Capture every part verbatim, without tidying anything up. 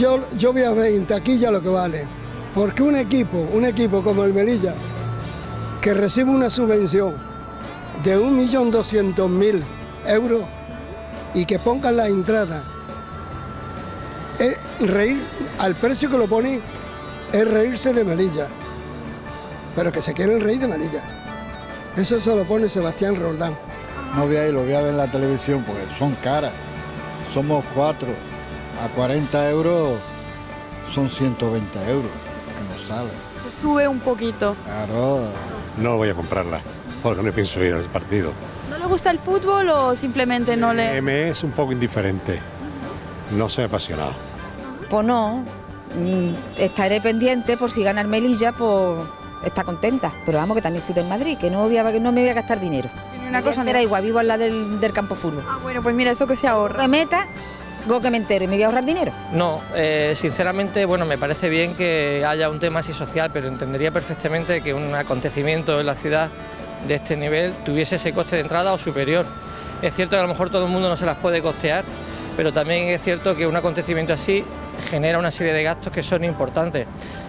yo, yo voy a ver en taquilla lo que vale. Porque un equipo, un equipo como el Melilla, que recibe una subvención de un millón doscientos mil euros y que pongan la entrada, es reír, al precio que lo pone, es reírse de Melilla. Pero que se quieren reír de Melilla. Eso se lo pone Sebastián Roldán. No voy a ir, lo voy a ver en la televisión porque son caras. Somos cuatro. A cuarenta euros son ciento veinte euros, que nos sale. Se sube un poquito. Claro. No voy a comprarla, porque no pienso ir al partido. ¿No le gusta el fútbol o simplemente no le...? Eh, me es un poco indiferente. No soy apasionado. Pues no. Estaré pendiente por si gana el Melilla, pues está contenta. Pero vamos, que también soy del Madrid, que no, voy a, no me voy a gastar dinero. Una cosa era igual, vivo al lado del, del campo fútbol. Ah, bueno, pues mira, eso que se ahorra. Que meta, go que me entero y me voy a ahorrar dinero. No, eh, sinceramente, bueno, me parece bien que haya un tema así social, pero entendería perfectamente que un acontecimiento en la ciudad de este nivel tuviese ese coste de entrada o superior. Es cierto que a lo mejor todo el mundo no se las puede costear, pero también es cierto que un acontecimiento así genera una serie de gastos que son importantes.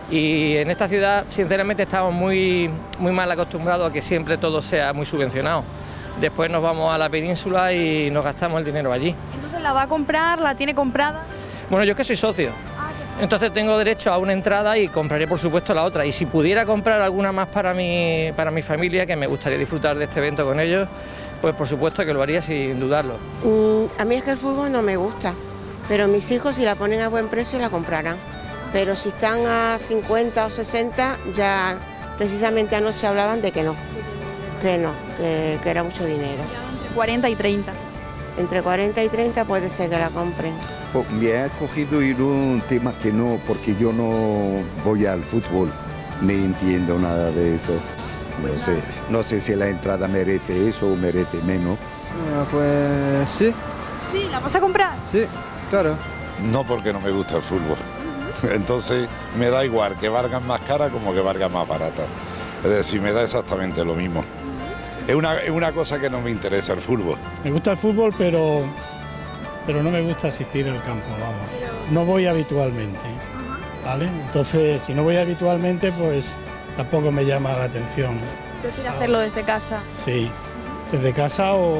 Y en esta ciudad, sinceramente, estamos muy, muy mal acostumbrados a que siempre todo sea muy subvencionado. Después nos vamos a la península y nos gastamos el dinero allí. Entonces, ¿la va a comprar? ¿La tiene comprada? Bueno, yo es que soy socio. Ah, que sí. Entonces tengo derecho a una entrada y compraré, por supuesto, la otra. Y si pudiera comprar alguna más para mi, para mi familia, que me gustaría disfrutar de este evento con ellos, pues por supuesto que lo haría sin dudarlo. Mm, a mí es que el fútbol no me gusta, pero mis hijos, si la ponen a buen precio, la comprarán. Pero si están a cincuenta o sesenta, ya precisamente anoche hablaban de que no, que no, que, que era mucho dinero. Entre cuarenta y treinta. Entre cuarenta y treinta puede ser que la compren. Pues me ha escogido ir un tema que no, porque yo no voy al fútbol, ni entiendo nada de eso. No sé, no sé si la entrada merece eso o merece menos. Ah, pues sí. ¿Sí? ¿La vas a comprar? Sí, claro. No, porque no me gusta el fútbol. Entonces me da igual que valgan más caras como que valgan más baratas. Es decir, me da exactamente lo mismo. Es una, es una cosa que no me interesa el fútbol. Me gusta el fútbol, pero, pero no me gusta asistir al campo, vamos. No voy habitualmente, ¿vale? Entonces, si no voy habitualmente, pues tampoco me llama la atención. ¿Prefiere hacerlo desde casa? Sí, desde casa o,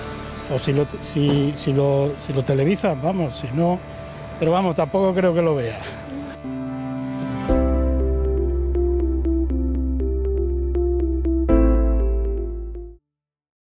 o si, lo, si, si, lo, si lo televisan, vamos, si no... Pero vamos, tampoco creo que lo vea.